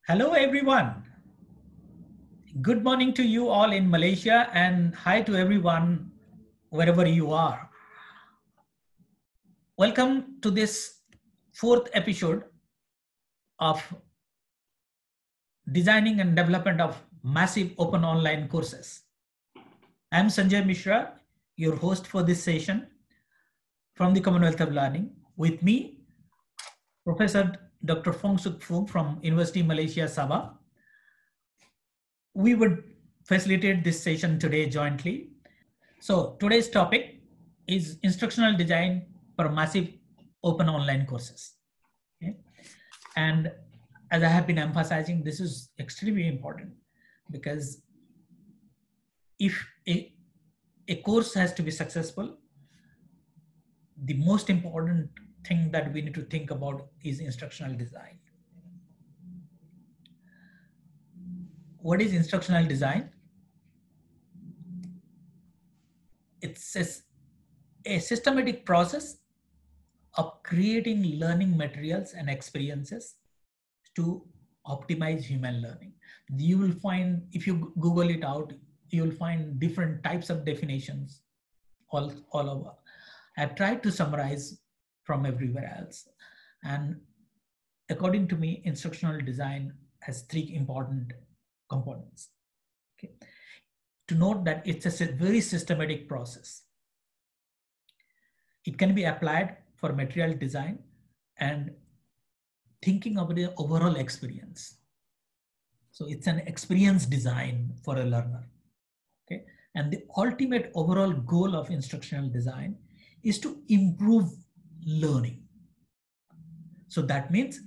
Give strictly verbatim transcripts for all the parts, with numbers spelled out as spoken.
Hello, everyone. Good morning to you all in Malaysia and hi to everyone wherever you are. Welcome to this fourth episode of designing and development of massive open online courses. I'm Sanjay Mishra, your host for this session from the Commonwealth of Learning. With me, Professor Doctor Fong Suk Foong from University Malaysia Sabah. We would facilitate this session today jointly. So today's topic is instructional design for massive open online courses. Okay? And as I have been emphasizing, this is extremely important because if a, a course has to be successful, the most important thing that we need to think about is instructional design. What is instructional design? It's a, a systematic process of creating learning materials and experiences to optimize human learning. You will find, if you Google it out, you will find different types of definitions all, all over. I've tried to summarize from everywhere else. And according to me, instructional design has three important components. Okay. To note that it's a very systematic process. It can be applied for material design and thinking about the overall experience. So it's an experience design for a learner. Okay. And the ultimate overall goal of instructional design is to improve learning. So that means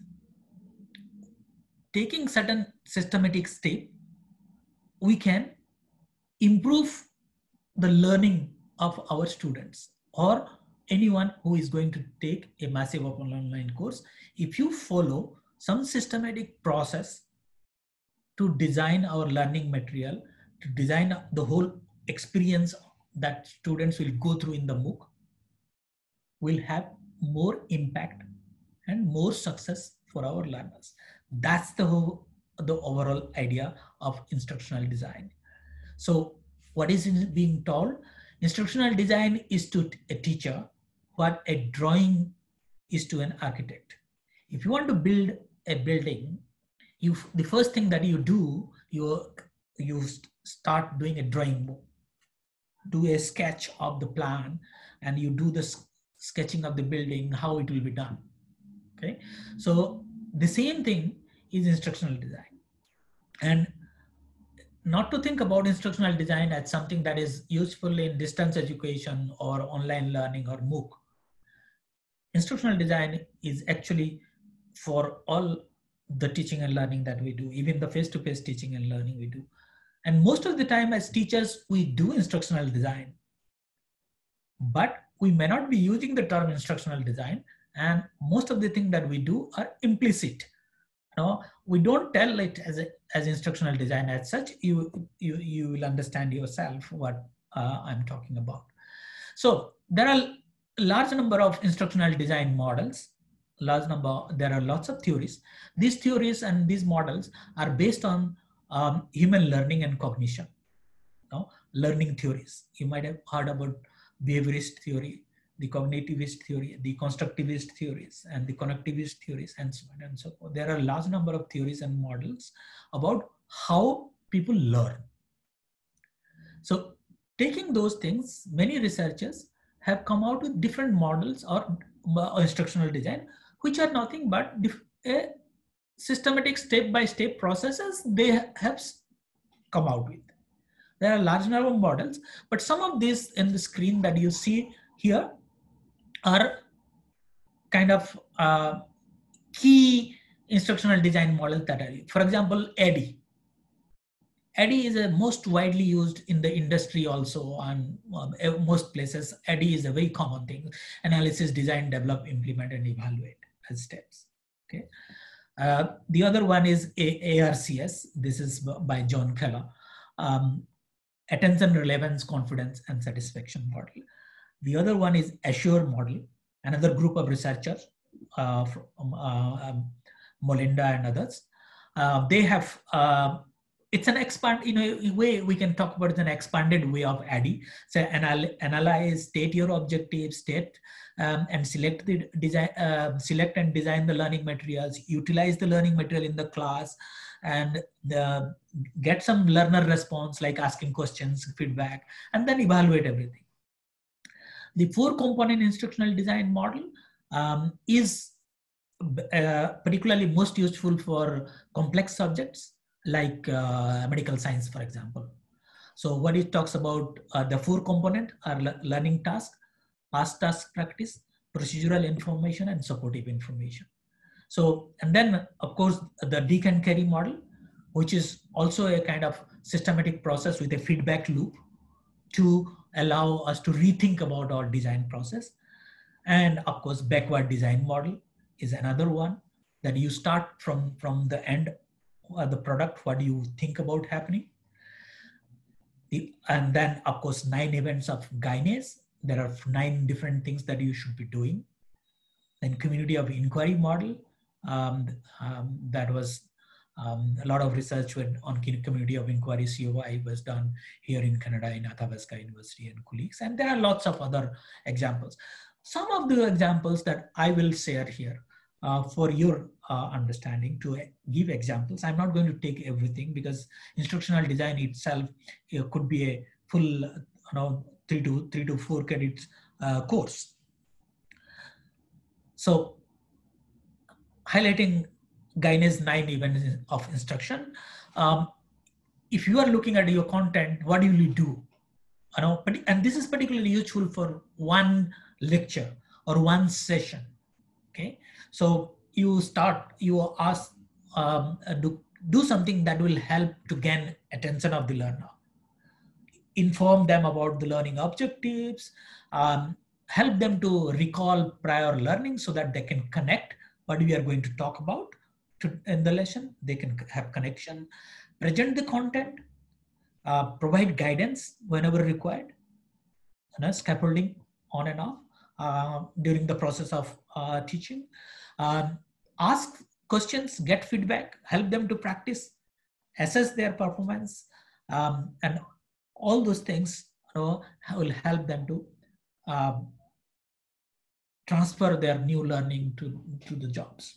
taking certain systematic step, we can improve the learning of our students or anyone who is going to take a massive open online course. If you follow some systematic process to design our learning material, to design the whole experience that students will go through in the MOOC, will have more impact and more success for our learners. That's the whole, the overall idea of instructional design. So what is being told? Instructional design is to a teacher what a drawing is to an architect. If you want to build a building, you the first thing that you do, you, you start doing a drawing book, do a sketch of the plan, and you do the sketching of the building, how it will be done. Okay, so the same thing is instructional design. And not to think about instructional design as something that is useful in distance education or online learning or MOOC. Instructional design is actually for all the teaching and learning that we do, even the face-to-face teaching and learning we do. And most of the time as teachers, we do instructional design, but we may not be using the term instructional design. And most of the things that we do are implicit. You know, we don't tell it as a, as instructional design as such. You you you will understand yourself what uh, I'm talking about. So there are a large number of instructional design models. Large number. There are lots of theories. These theories and these models are based on um, human learning and cognition. You know, learning theories. You might have heard about behaviorist theory, the cognitivist theory, the constructivist theories, and the connectivist theories, and so on and so forth. There are a large number of theories and models about how people learn. So taking those things, many researchers have come out with different models or uh, instructional design, which are nothing but a systematic step-by-step processes they have come out with. There are large number of models, but some of these in the screen that you see here are kind of uh, key instructional design models that are used. For example, A D D I. A D D I is a most widely used in the industry also on um, most places. A D D I is a very common thing. Analysis, design, develop, implement, and evaluate as steps. Okay. Uh, the other one is A R C S. This is by John Keller. Um, attention, relevance, confidence, and satisfaction model. The other one is Assure model, another group of researchers, uh, from uh, um, Molinda and others. Uh, they have, uh, it's an expand, in a way we can talk about an expanded way of A D D I. So anal analyze, state your objective, state um, and select the design, uh, select and design the learning materials, utilize the learning material in the class, and the, get some learner response like asking questions, feedback, and then evaluate everything. The four component instructional design model um, is uh, particularly most useful for complex subjects like uh, medical science, for example. So what it talks about, uh, the four component are le learning task, past task practice, procedural information, and supportive information. So, and then of course, the Dig and Carry model, which is also a kind of systematic process with a feedback loop to allow us to rethink about our design process. And of course, backward design model is another one, that you start from, from the end of the product, what do you think about happening? The, and then of course, nine events of Guinness. There are nine different things that you should be doing. Then community of inquiry model, um, um, that was um, a lot of research on community of inquiry, C O I, was done here in Canada in Athabasca University and colleagues. And there are lots of other examples. Some of the examples that I will share here uh, for your uh, understanding, to give examples. I'm not going to take everything because instructional design itself, it could be a full, you know, three to three to four credits uh, course. So highlighting Guinness nine events of instruction. Um, if you are looking at your content, what will you do? You know, but, and this is particularly useful for one lecture or one session. Okay, so you start, you ask, um, do, do something that will help to gain attention of the learner. Inform them about the learning objectives, um, help them to recall prior learning so that they can connect what we are going to talk about to, in the lesson. They can have connection, present the content, uh, provide guidance whenever required, you know, scaffolding on and off uh, during the process of uh, teaching. Um, ask questions, get feedback, help them to practice, assess their performance, um, and all those things, you know, will help them to um, transfer their new learning to, to the jobs.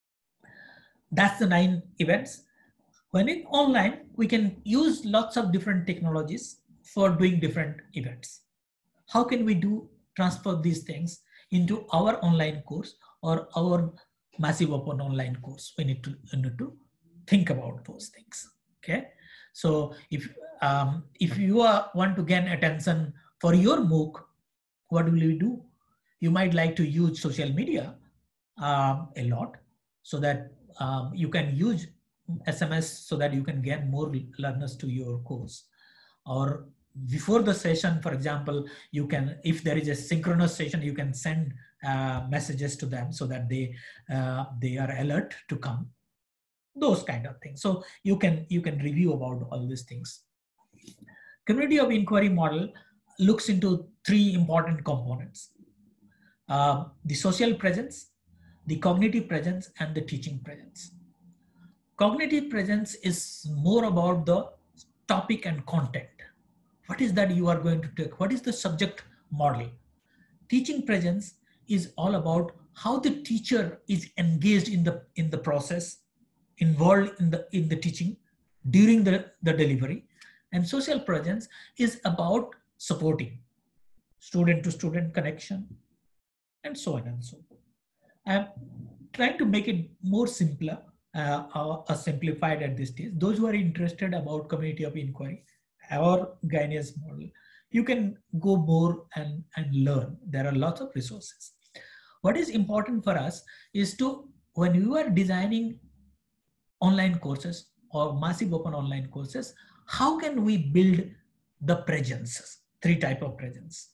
That's the nine events. When in online, we can use lots of different technologies for doing different events. How can we do transfer these things into our online course or our massive open online course? We need to, we need to think about those things. Okay, so if um, if you are, want to gain attention for your MOOC, what will you do? You might like to use social media um, a lot, so that um, you can use S M S so that you can get more learners to your course. Or before the session, for example, you can, if there is a synchronous session, you can send uh, messages to them so that they uh, they are alert to come. Those kind of things. So you can you can review about all these things. Community of inquiry model looks into three important components: uh, the social presence, the cognitive presence, and the teaching presence. Cognitive presence is more about the topic and content. What is that you are going to take? What is the subject model? Teaching presence is all about how the teacher is engaged in the in the process, involved in the in the teaching during the, the delivery. And social presence is about supporting student to student connection, and so on and so forth. I'm trying to make it more simpler, uh, or, or simplified at this stage. Those who are interested about community of inquiry or Guinness model, you can go more and, and learn. There are lots of resources. What is important for us is to, when you are designing online courses or massive open online courses, how can we build the presence? Three type of presence.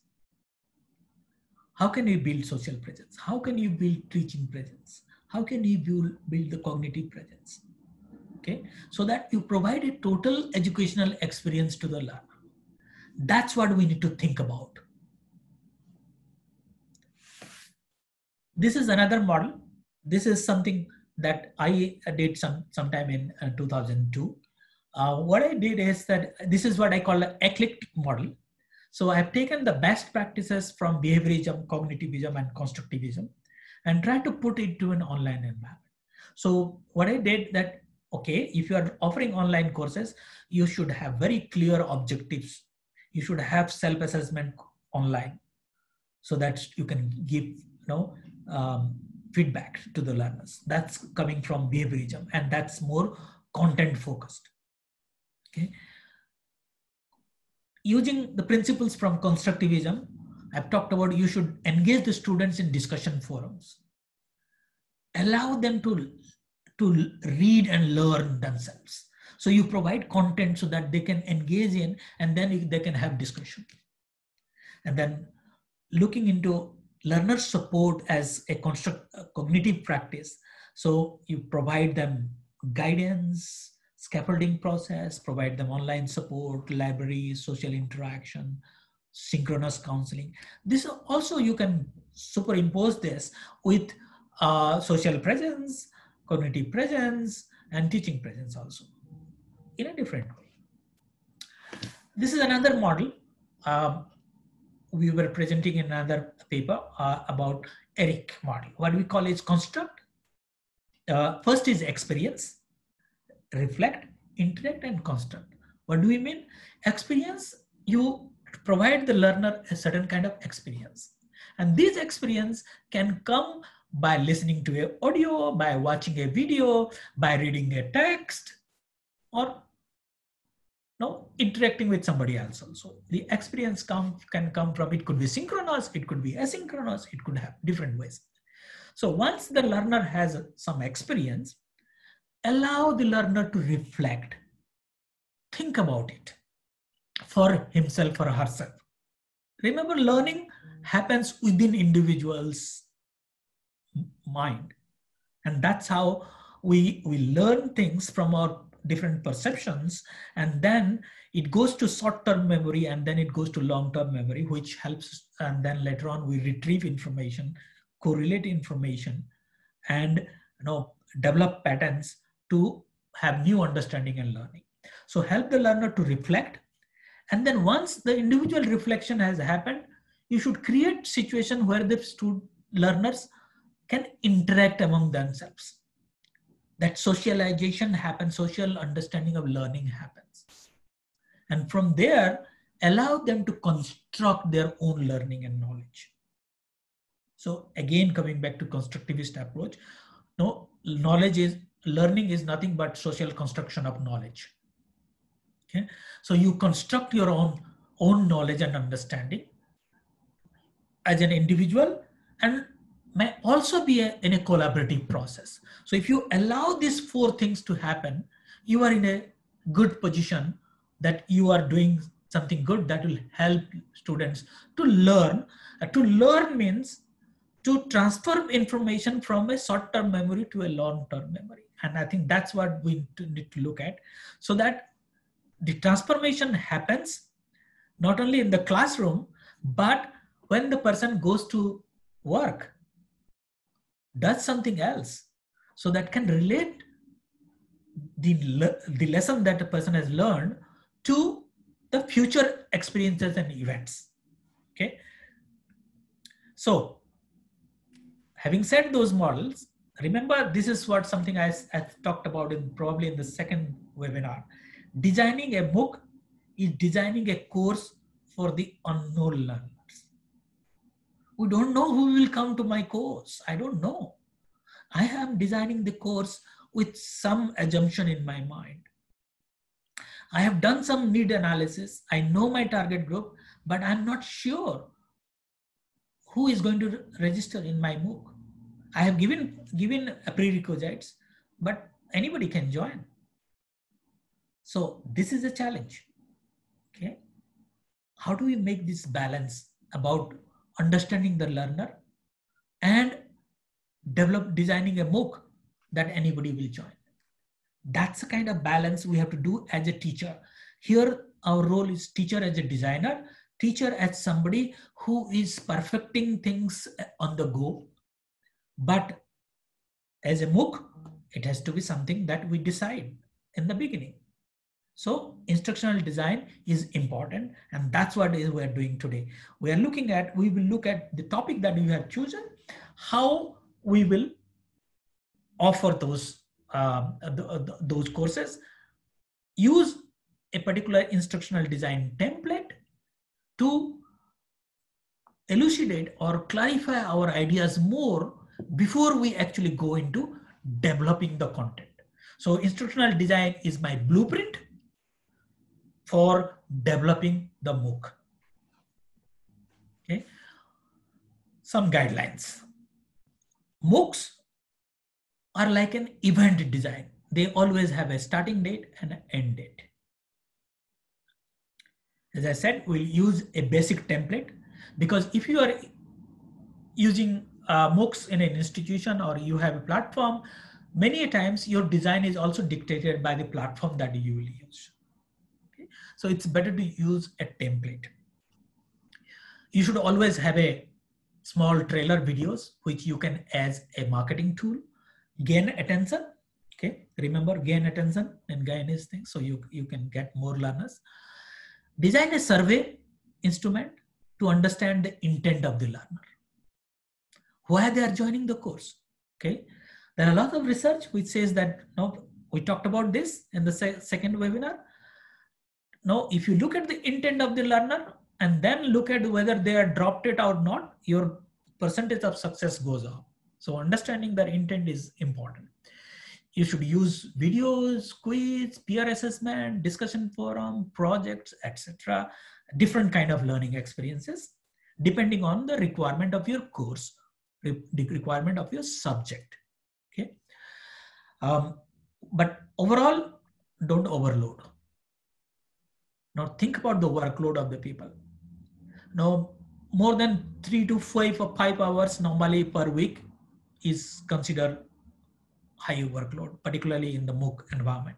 How can you build social presence? How can you build teaching presence? How can you build, build the cognitive presence? Okay, so that you provide a total educational experience to the learner. That's what we need to think about. This is another model. This is something that I did some sometime in uh, two thousand two. Uh, what I did is that this is what I call an eclectic model. So I've taken the best practices from behaviorism, cognitivism, and constructivism and tried to put it to an online environment. So what I did that, okay, if you are offering online courses, you should have very clear objectives. You should have self-assessment online so that you can give, you know, um, feedback to the learners. That's coming from behaviorism, and that's more content focused. Okay. Using the principles from constructivism, I've talked about you should engage the students in discussion forums. Allow them to, to read and learn themselves. So you provide content so that they can engage in, and then they can have discussion. And then looking into learner support as a construct a cognitive practice. So you provide them guidance, scaffolding process, provide them online support, libraries, social interaction, synchronous counseling. This also you can superimpose this with uh, social presence, cognitive presence, and teaching presence also in a different way. This is another model. Um, we were presenting in another paper uh, about ERIC model. What we call is construct. Uh, first is experience, reflect, interact, and construct. What do we mean? Experience, you provide the learner a certain kind of experience. And this experience can come by listening to an audio, by watching a video, by reading a text, or no, interacting with somebody else also. The experience come, can come from, it could be synchronous, it could be asynchronous, it could have different ways. So once the learner has some experience, allow the learner to reflect, think about it for himself or herself. Remember, learning happens within individuals' mind. And that's how we, we learn things from our different perceptions, and then it goes to short-term memory, and then it goes to long-term memory, which helps, and then later on we retrieve information, correlate information, and you know, develop patterns to have new understanding and learning. So help the learner to reflect, and then once the individual reflection has happened, you should create situation where the student learners can interact among themselves. That socialization happens, social understanding of learning happens. And from there, allow them to construct their own learning and knowledge. So again, coming back to constructivist approach, no, knowledge is, learning is nothing but social construction of knowledge. Okay, so you construct your own, own knowledge and understanding as an individual, and may also be a, in a collaborative process. So if you allow these four things to happen, you are in a good position that you are doing something good that will help students to learn. Uh, to learn means to transfer information from a short-term memory to a long-term memory. And I think that's what we need to look at, so that the transformation happens not only in the classroom, but when the person goes to work, does something else, so that can relate the, the lesson that a person has learned to the future experiences and events. Okay. So having said those models, remember, this is what something I, I talked about in probably in the second webinar. Designing a MOOC is designing a course for the unknown learners. We don't know who will come to my course. I don't know. I am designing the course with some assumption in my mind. I have done some need analysis. I know my target group, but I'm not sure who is going to register in my MOOC. I have given, given prerequisites, but anybody can join. So this is a challenge. Okay. How do we make this balance about understanding the learner and develop designing a MOOC that anybody will join? That's the kind of balance we have to do as a teacher. Here, our role is teacher as a designer, teacher as somebody who is perfecting things on the go. But as a MOOC, It has to be something that we decide in the beginning. So instructional design is important, and that's what is we're doing today. We are looking at, we will look at the topic that we have chosen, how we will offer those, um, th th those courses, use a particular instructional design template to elucidate or clarify our ideas more before we actually go into developing the content. So instructional design is my blueprint for developing the MOOC. Okay. Some guidelines. MOOCs are like an event design. They always have a starting date and an end date. As I said, we'll use a basic template, because if you are using uh, MOOCs in an institution or you have a platform, many times your design is also dictated by the platform that you will use. Okay? So it's better to use a template. You should always have a small trailer videos, which you can as a marketing tool, gain attention. Okay, remember gain attention and gain is things, so you, you can get more learners. Design a survey instrument to understand the intent of the learner, why they are joining the course. Okay, there are a lot of research which says that, no, we talked about this in the se second webinar. Now, if you look at the intent of the learner and then look at whether they are dropped it or not, your percentage of success goes up. So understanding their intent is important. You should use videos, quiz, peer assessment, discussion forum, projects, et cetera. Different kind of learning experiences, depending on the requirement of your course, the requirement of your subject. Okay. Um, but overall, don't overload. Now think about the workload of the people. Now, more than three to five or five hours normally per week is considered high workload, particularly in the MOOC environment.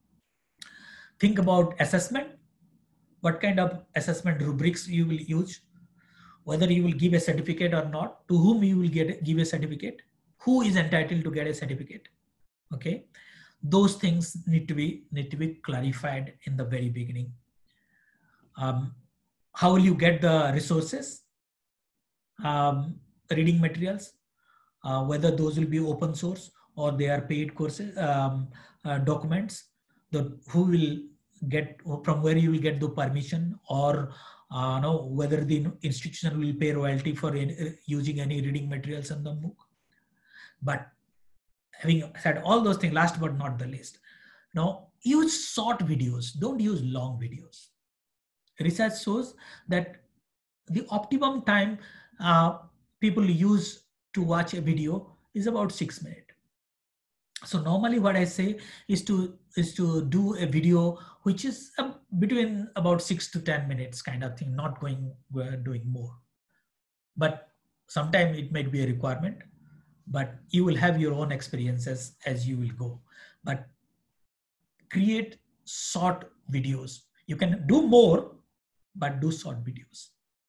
Think about assessment. What kind of assessment rubrics you will use, whether you will give a certificate or not, to whom you will get give a certificate, who is entitled to get a certificate. Okay, those things need to be need to be clarified in the very beginning. Um, how will you get the resources, um, reading materials, uh, whether those will be open source or they are paid courses, um, uh, documents, the who will get, from where you will get the permission, or uh, know whether the institution will pay royalty for any, using any reading materials in the MOOC. But having said all those things, last but not the least, now use short videos, don't use long videos. Research shows that the optimum time uh, people use to watch a video is about six minutes. So normally what I say is to is to do a video which is um, between about six to ten minutes kind of thing, not going uh, doing more. But sometimes it might be a requirement, but you will have your own experiences as you will go. But create short videos. You can do more, but do short videos.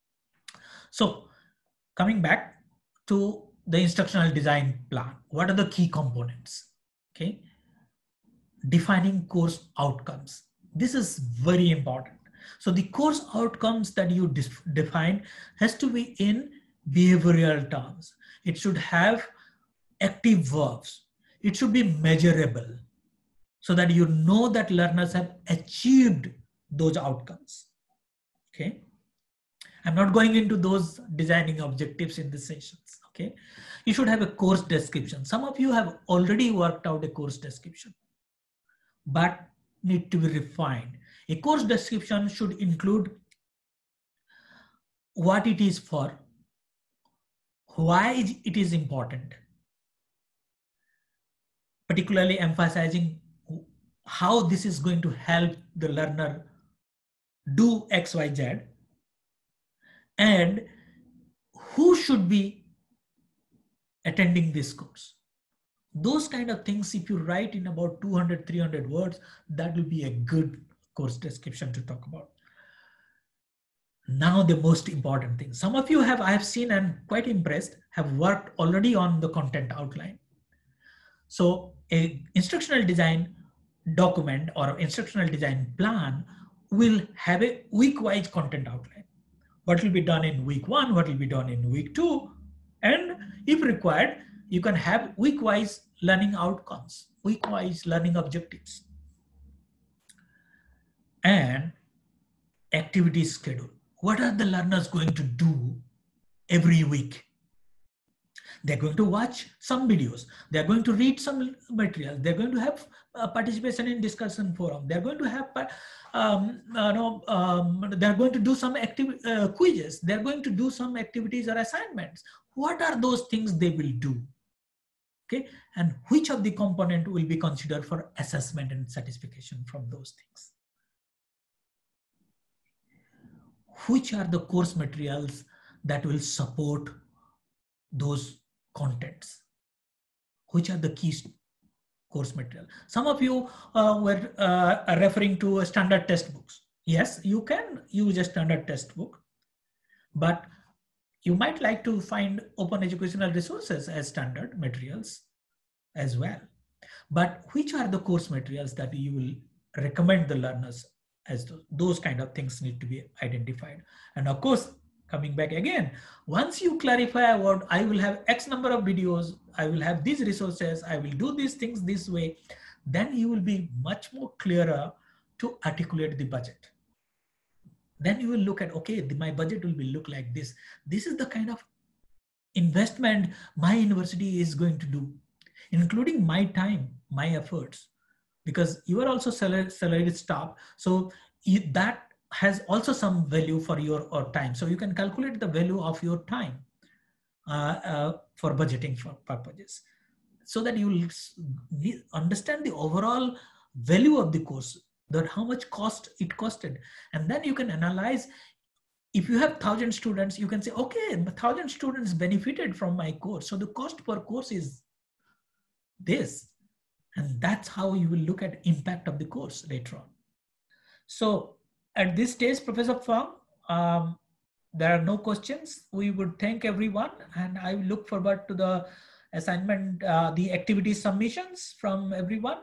So coming back to the instructional design plan, what are the key components? Okay, defining course outcomes. This is very important. So the course outcomes that you define has to be in behavioral terms. It should have active verbs. It should be measurable so that you know that learners have achieved those outcomes. Okay. I'm not going into those designing objectives in the sessions. Okay. You should have a course description. Some of you have already worked out a course description, but need to be refined. A course description should include what it is for, why it is important, particularly emphasizing how this is going to help the learner do X, Y, Z, and who should be attending this course. Those kind of things, if you write in about two hundred, three hundred words, that will be a good course description to talk about. Now the most important thing. Some of you have, I have seen and quite impressed, have worked already on the content outline. So a instructional design document or instructional design plan will have a week-wise content outline. What will be done in week one, what will be done in week two, and if required, you can have week-wise learning outcomes, week-wise learning objectives, and activity schedule. What are the learners going to do every week? They're going to watch some videos. They're going to read some material. They're going to have uh, participation in discussion forum. They're going to have, um, uh, no, um, they're going to do some active uh, quizzes. They're going to do some activities or assignments. What are those things they will do? Okay, and which of the component will be considered for assessment and certification from those things? Which are the course materials that will support those contents? Which are the key course material? Some of you uh, were uh, referring to standard textbooks. Yes, you can use a standard textbook, but you might like to find open educational resources as standard materials as well. But which are the course materials that you will recommend the learners as those, those kind of things need to be identified. And of course, coming back again, once you clarify what I will have X number of videos, I will have these resources, I will do these things this way, then you will be much more clearer to articulate the budget. Then you will look at, okay, the, my budget will be look like this. This is the kind of investment my university is going to do, including my time, my efforts, because you are also salaried, salaried staff. So you, that has also some value for your or time. So you can calculate the value of your time uh, uh, for budgeting for purposes, so that you will understand the overall value of the course, that how much cost it costed. And then you can analyze, if you have thousand students, you can say, okay, thousand students benefited from my course. So the cost per course is this. And that's how you will look at impact of the course later on. So at this stage, Professor Fang, um, there are no questions. We would thank everyone, and I look forward to the assignment, uh, the activity submissions from everyone,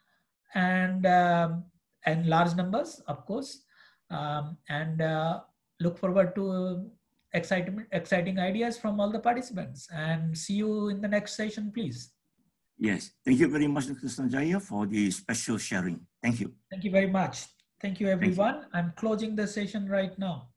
and um, and large numbers, of course, um, and uh, look forward to exciting exciting ideas from all the participants. And see you in the next session, please. Yes, thank you very much, Doctor Sanjaya, for the special sharing. Thank you. Thank you very much. Thank you, everyone. Thank you. I'm closing the session right now.